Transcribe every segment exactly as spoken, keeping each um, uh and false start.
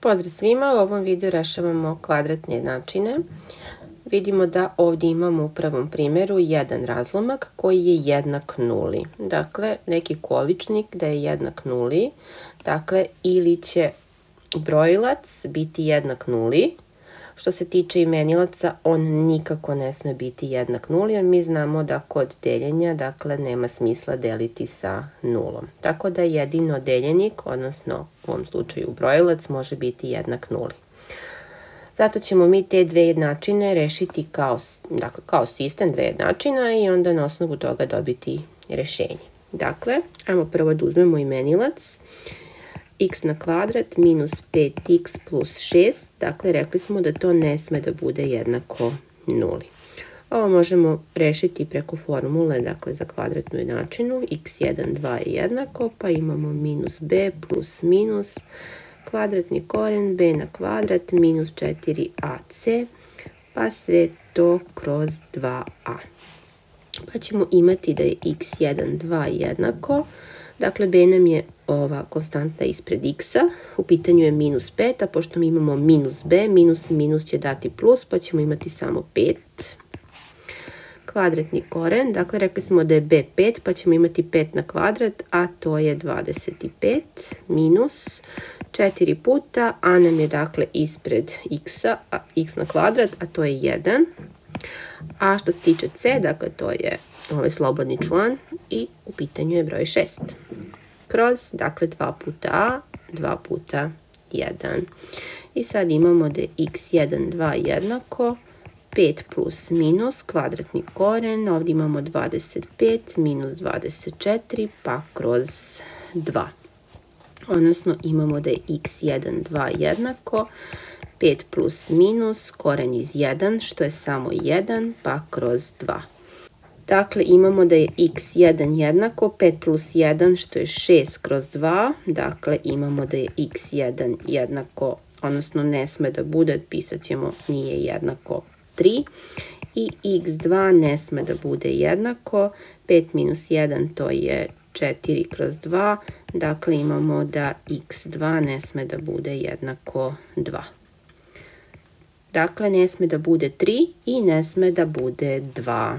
Pozdrav svima, u ovom videu rešavamo kvadratne jednačine. Vidimo da ovdje imamo u prvom primjeru jedan razlomak koji je jednak nuli. Dakle, neki količnik da je jednak nuli, dakle, ili će brojilac biti jednak nuli. Što se tiče imenilaca, on nikako ne sme biti jednak nuli, jer mi znamo da kod deljenja, dakle, nema smisla deliti sa nulom. Tako da jedino deljenik, odnosno u ovom slučaju brojilac, može biti jednak nuli. Zato ćemo mi te dve jednačine rešiti kao, dakle, kao sistem dve jednačina i onda na osnovu toga dobiti rešenje. Dakle, ajmo prvo da uzmemo imenilac. X na kvadrat minus pet x plus šest, dakle rekli smo da to ne sme da bude jednako nuli. Ovo možemo rešiti preko formule, dakle za kvadratnu jednačinu, x jedan, dva je jednako, pa imamo minus b plus minus kvadratni koren b na kvadrat minus četiri a c, pa sve to kroz dva a. Pa ćemo imati da je x jedan, dva jednako, dakle b nam je ova konstanta ispred x-a, u pitanju je minus pet, a pošto mi imamo minus b, minus i minus će dati plus, pa ćemo imati samo pet. Kvadratni koren, dakle rekli smo da je b pet, pa ćemo imati pet na kvadrat, a to je dvadeset pet, minus četiri puta, a nam je dakle ispred x-a, x na kvadrat, a to je jedan. A što se tiče c, dakle to je ovaj slobodni član i u pitanju je broj šest. Kroz, dakle, dva puta a, dva puta jedan. I sad imamo da je x jedan, dva jednako, pet plus minus, kvadratni koren, ovdje imamo dvadeset pet minus dvadeset četiri, pa kroz dva. Odnosno imamo da je x jedan, dva jednako, pet plus minus, koren iz jedan, što je samo jedan, pa kroz dva. Dakle, imamo da je x jedan jednako, pet plus jedan, što je šest kroz dva. Dakle, imamo da je x jedan jednako, odnosno ne sme da bude, pisat ćemo nije jednako tri. I x dva ne sme da bude jednako, pet minus jedan to je četiri kroz dva. Dakle, imamo da x dva ne sme da bude jednako dva. Dakle, ne sme da bude tri i ne sme da bude dva.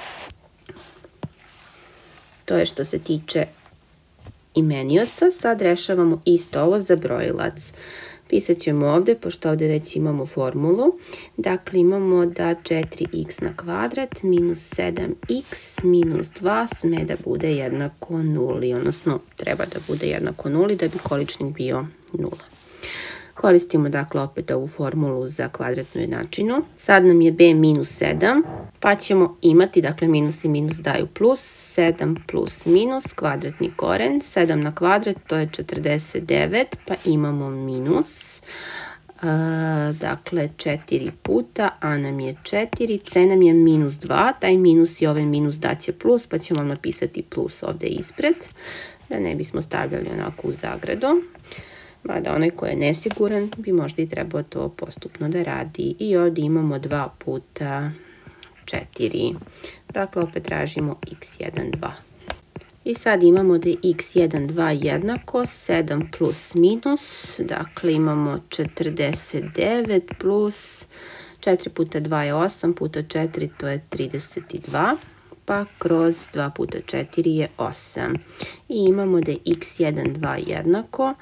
To je što se tiče imenioca. Sad rešavamo isto ovo za brojilac. Pisat ćemo ovdje, pošto ovdje već imamo formulu. Dakle, imamo da četiri x na kvadrat minus sedam x minus dva sme da bude jednako nuli. Odnosno, treba da bude jednako nuli da bi količnik bio nula. Koristimo dakle opet ovu formulu za kvadratnu jednačinu. Sad nam je b minus sedam, pa ćemo imati, dakle minus i minus daju plus, sedam plus minus, kvadratni koren, sedam na kvadrat to je četrdeset devet, pa imamo minus, uh, dakle četiri puta, a nam je četiri, c nam je minus dva, taj minus i ovaj minus daće plus, pa ćemo napisati plus ovdje ispred, da ne bismo stavljali onako u zagradu. Mada onaj ko je nesiguran bi možda i trebao to postupno da radi. I ovdje imamo dva puta četiri. Dakle, opet tražimo x jedan, dva. I sad imamo da je x jedan, dva jednako, sedam plus minus. Dakle, imamo četrdeset devet plus četiri puta dva je osam, puta četiri to je trideset dva. Pa kroz dva puta četiri je osam. I imamo da je x jedan, dva jednako,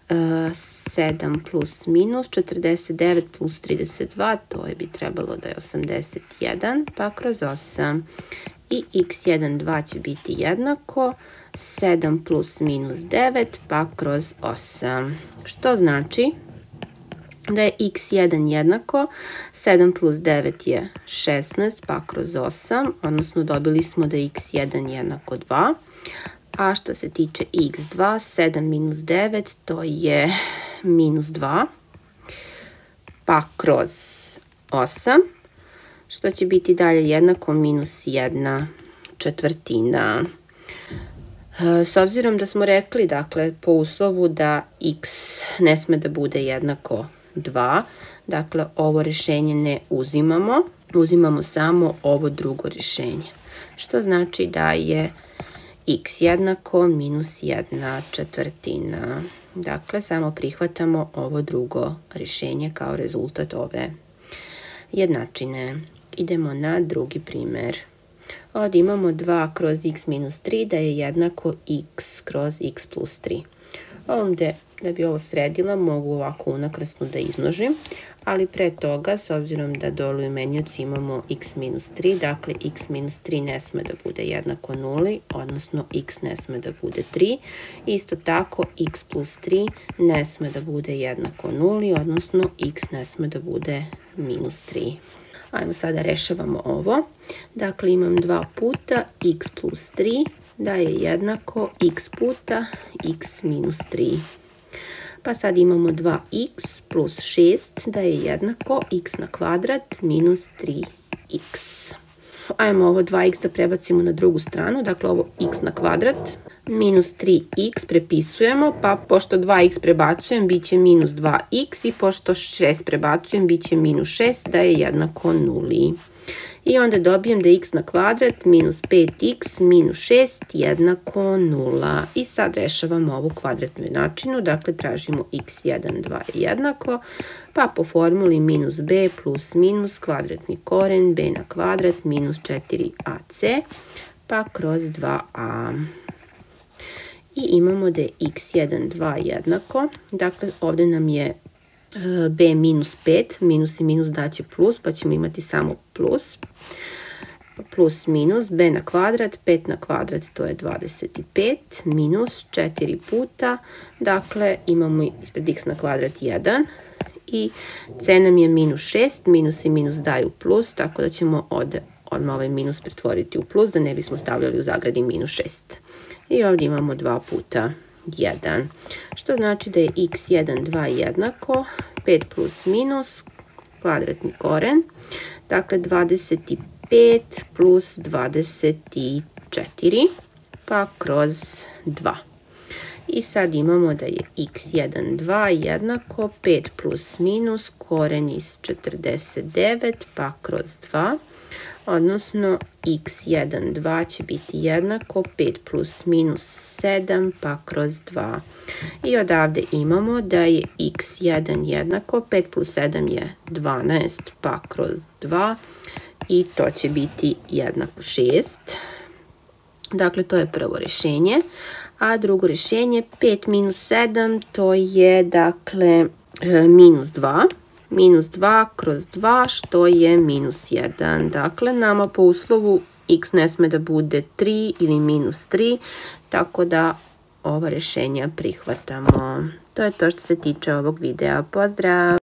sedam plus minus, četrdeset devet plus trideset dva, to je bi trebalo da je osamdeset jedan, pa kroz osam. I x jedan, dva će biti jednako, sedam plus minus devet, pa kroz osam. Što znači da je x jedan jednako, sedam plus devet je šesnaest, pa kroz osam, odnosno dobili smo da je x jedan jednako dva. A što se tiče x dva, sedam minus devet, to je minus dva, pa kroz osam, što će biti dalje jednako minus jedna četvrtina. S obzirom da smo rekli, dakle, po uslovu da x ne sme da bude jednako dva, dakle, ovo rešenje ne uzimamo, uzimamo samo ovo drugo rešenje. Što znači da je x jednako minus jedna četvrtina. Dakle, samo prihvatamo ovo drugo rješenje kao rezultat ove jednačine. Idemo na drugi primjer. Ovdje imamo dva kroz x minus tri da je jednako x kroz x plus tri. Ovdje, da bi ovo sredila, mogu ovako unakrsno da izmnožim, ali pre toga, s obzirom da dole u imenjuci imamo x minus tri, dakle x minus tri ne sme da bude jednako nuli, odnosno x ne sme da bude tri. Isto tako, x plus tri ne sme da bude jednako nuli, odnosno x ne sme da bude minus tri. Ajmo sada rešavamo ovo. Dakle, imam dva puta x plus tri da je jednako x puta x minus tri. Pa sad imamo dva x plus šest da je jednako x na kvadrat minus tri x. Ajmo ovo dva x da prebacimo na drugu stranu, dakle ovo x na kvadrat minus tri x prepisujemo, pa pošto dva x prebacujem bit će minus dva x i pošto šest prebacujem bit će minus šest da je jednako nuli. I onda dobijem da je x na kvadrat minus pet x minus šest jednako nula. I sad rešavamo ovu kvadratnu jednačinu, dakle tražimo x jedan, dva jednako, pa po formuli minus b plus minus kvadratni koren b na kvadrat minus četiri a c, pa kroz dva a. I imamo da je x jedan, dva jednako, dakle ovdje nam je b minus pet, minus i minus daće plus, pa ćemo imati samo plus. Plus minus b na kvadrat, pet na kvadrat to je dvadeset pet, minus četiri puta, dakle imamo ispred x na kvadrat jedan i c nam je minus šest, minus i minus daju plus, tako da ćemo od, odmah ovaj minus pretvoriti u plus, da ne bismo stavljali u zagradi minus šest. I ovdje imamo dva puta jedan, što znači da je x jedan, dva jednako pet plus minus kvadratni koren, dakle dvadeset pet plus dvadeset četiri, pa kroz dva. I sad imamo da je x jedan, dva jednako pet plus minus koren iz četrdeset devet, pa kroz dva, odnosno x jedan, dva će biti jednako pet plus minus sedam, pa kroz dva. I odavde imamo da je x jedan jednako pet plus sedam je dvanaest, pa kroz dva. I to će biti jednako šest. Dakle, to je prvo rješenje. A drugo rješenje, pet minus sedam, to je, dakle, minus dva. Minus dva kroz dva, što je minus jedan. Dakle, nama po uslovu x ne sme da bude tri ili minus tri, tako da ova rješenja prihvatamo. To je to što se tiče ovog videa. Pozdrav!